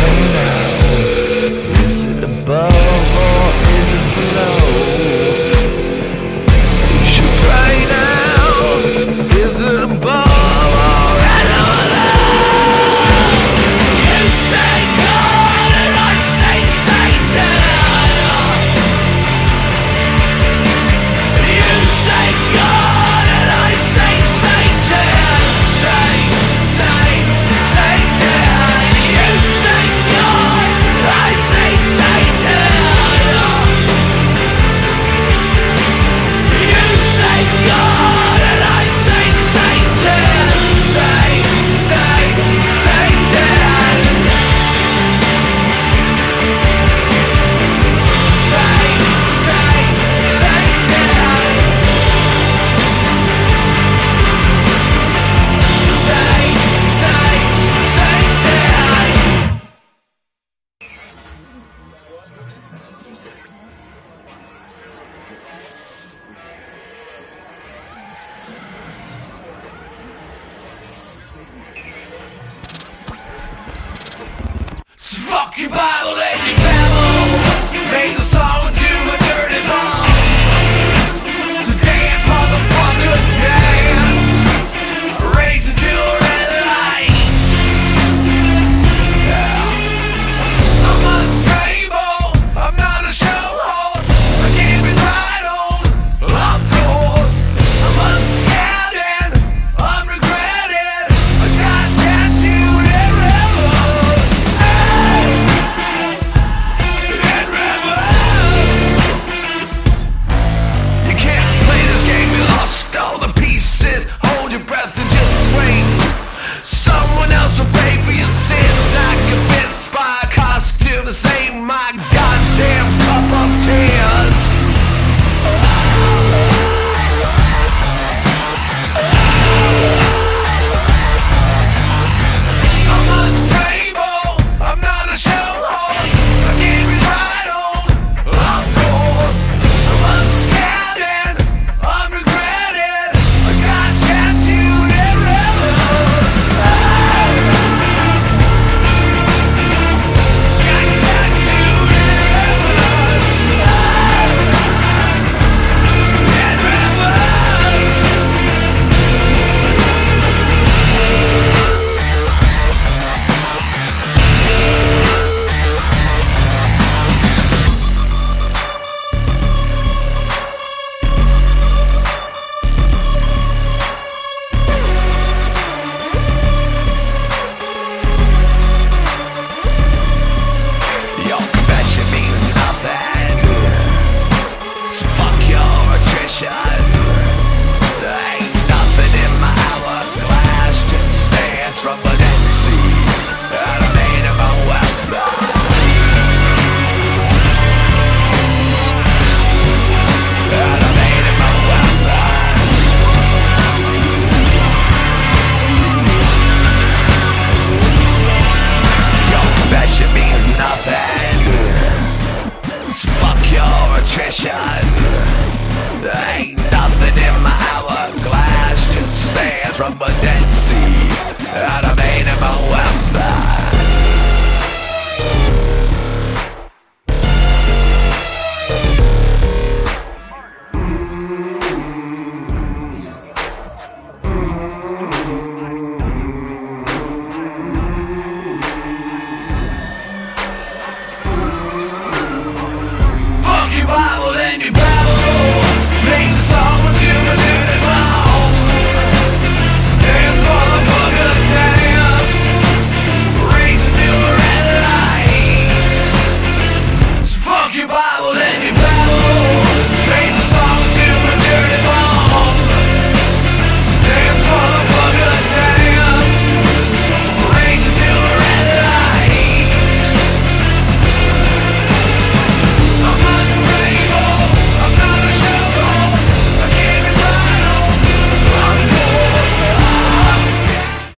me now. Is it above or is it below? You should pray now. Is it above or is it below? You say God and I say Satan. You say God and I say Satan. Say Satan. You say God and I say Satan. You say God and I say Satan. Say Satan. So fuck your Bible and your Bible. Make the song to a dirty bomb. So dance, motherfucker, dance. Raise it to a red light. Yeah. I'm unstable, I'm not a show host. I can't be titled, of course. I'm unscared and unregretted. I got tattooed and rebels. And rebels. You can't play this game, you lost all the pieces. Hold your breath and just swing. Someone else will pay for your sins. Not convinced by a costume to save my goddamn cup of tears. I'm unstable, I'm not a show host. I can't be titled, of course. I'm unscared and unregretted. I got tattooed and rebels. Got tattooed and rebels. And rebels. Your confession means nothing. So fuck your attrition. There ain't nothing in my hourglass. Just sands from the